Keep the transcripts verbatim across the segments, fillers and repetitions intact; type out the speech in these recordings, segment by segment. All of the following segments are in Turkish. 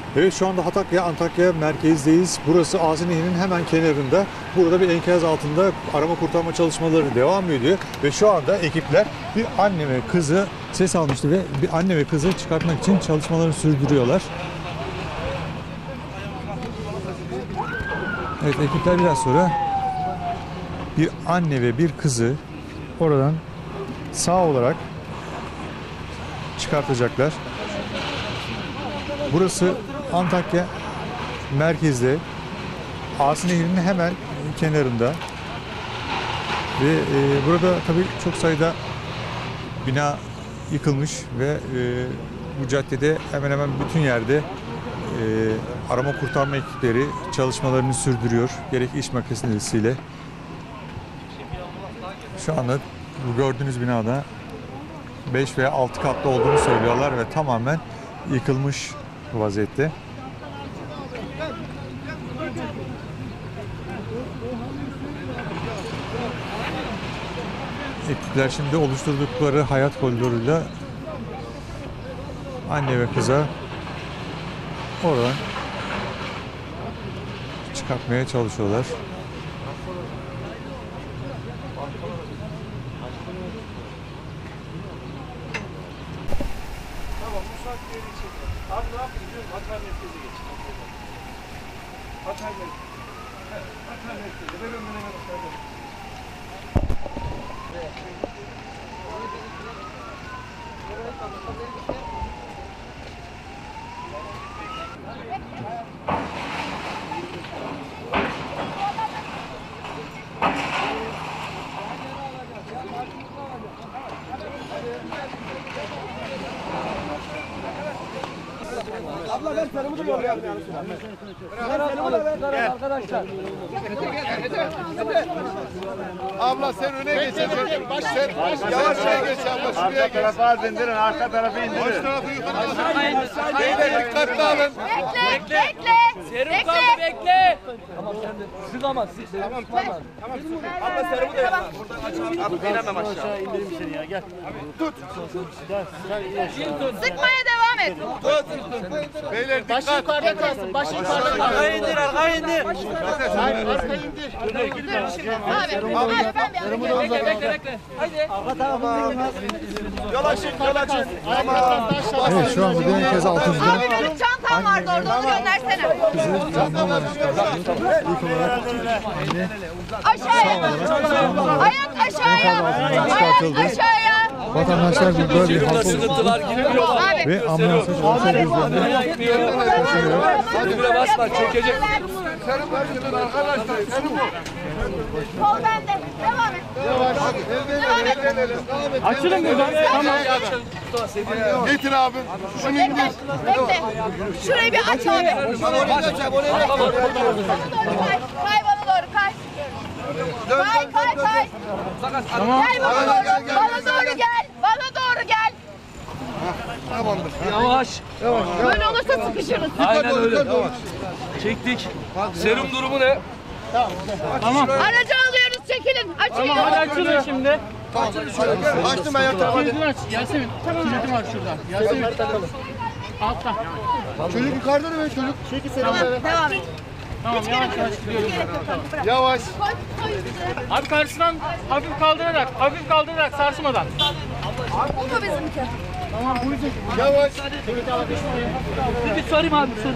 Evet, şu anda Hatay'a, Antakya merkezdeyiz. Burası Azi Nehri'nin hemen kenarında. Burada bir enkaz altında arama kurtarma çalışmaları devam ediyor. Ve şu anda ekipler bir anne ve kızı ses almıştı ve bir anne ve kızı çıkartmak için çalışmalarını sürdürüyorlar. Evet, ekipler biraz sonra bir anne ve bir kızı oradan sağ olarak çıkartacaklar. Burası Antakya merkezde, Azi Nehri'nin hemen kenarında ve e, burada tabii çok sayıda bina yıkılmış ve e, bu caddede hemen hemen bütün yerde e, arama kurtarma ekipleri çalışmalarını sürdürüyor. Gerek iş makinesiyle. Şu anda bu gördüğünüz binada beş veya altı katlı olduğunu söylüyorlar ve tamamen yıkılmış vaziyette. Ekipler şimdi oluşturdukları hayat koridoruyla anne ve kıza oradan çıkartmaya çalışıyorlar. Abi ne yapayım diyorum, Hatay merkeze geç. Hatay merkeze. Evet, Hatay merkeze. Ben önden hemen aşağıda. Abla ben sarımı da yollayalım yani. Ben sarımı da ver arkadaşlar. Abla sen öne geçeceksin. Baş sen yavaş şeye geç abla. Şuraya geç. Arka tarafı indirin, arka tarafı indirin. Baş tarafı yukarı alın. Beyler dikkatli alın. Bekle, bekle. Serum kaldı, bekle. Tamam sen de. Şuradan Tamam, tamam. Tamam. Abla sarımı da yap. Buradan aç abi. Abi inemem aşağı. Aşağı indirim seni ya, gel. Tut. Sıkmaya devam et. Tut. Beyler dikkat. Baş yukarıda kalsın, baş yukarıda kalsın. Arkaya indir, arkaya indir. Hayır, arkaya indir. Abi, abi ben bir Bekle, bekle, bekle. Haydi. Yol açın, yol açın. Evet, şu anda bir enkaz altında Abi benim çantam vardı orada, onu göndersene. kızı canlı çıkartıyor. İlk olarak anne Aşağıya. Ayak aşağıya. Ayak aşağıya. vatandaşlar bir böyle bir halka Sıkıntılar gitmiyor. Abi. ve ambulansa çalışan gözlerinde Gitmiyor. Dürbüne basma, çökecek. Sarım açın arkadaşlar. Sarım o. Kol bende. Devam et. Devam et. Açılın buradan. Tamam. Getir abi. Şunu indir. Bekle. Şurayı bir aç abi. Kay bana doğru kay. Kay kay kay. Gel bana doğru. Bana doğru gel. Bana doğru gel. Tamamdır. Yavaş. Böyle olursa sıkışırız. Aynen öyle. Çektik. Serum durumu ne? Aracı alıyoruz, çekilin. Açın yolu. Açılın şimdi. Açtım ben yatağı. Yasemin, kilidi var şurada. Yasemin, altta. Çocuk yukarıda mı çocuk? Çekil sen. Tamam, devam et. Tamam, yavaş yavaş gidiyorum. Yavaş. Koy, koy üstüne. Abi karşıdan hafif kaldırarak, hafif kaldırarak sarsmadan. Bu mu bizimki? Yavaş. Bir, bir sorayım abi, bir sorayım.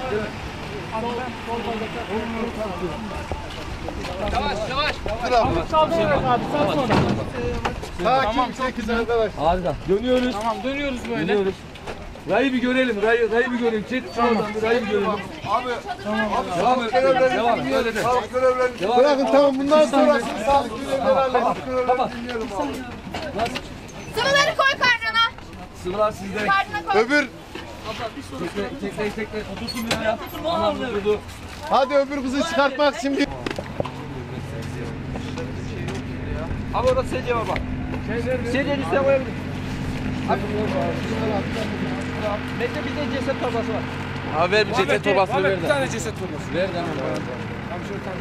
Yavaş, yavaş. Hafif kaldırarak abi, sarsmadan. Sakin çekin arkadaş. Harika. Dönüyoruz. Tamam, dönüyoruz böyle. Dönüyoruz. Rayı bir görelim, rayı, rayı bir görelim. Çek şuradan bir rayı bir görelim. Abi. Devam et, devam et. Öyle de. Sağlık görevlerini. Devam et. Bırakın tamam bundan sonrasını sağlık görevlerini halledin. Tamam. Dinleyelim abi. Sıvıları koy karnına. Sıvılar sizde. Karnına koy. Öbür. Tekle, tekle, tekle. Otursun bir ya. Tamam, durdu. Hadi öbür kızı çıkartmak şimdi. Abi orada sedye var bak. Sedyenin üstüne koyabilir. Abi. Bekle, bir de ceset torbası var. Abi ver bir ceset torbasını ver de. Bir tane ceset torbası. Ver de.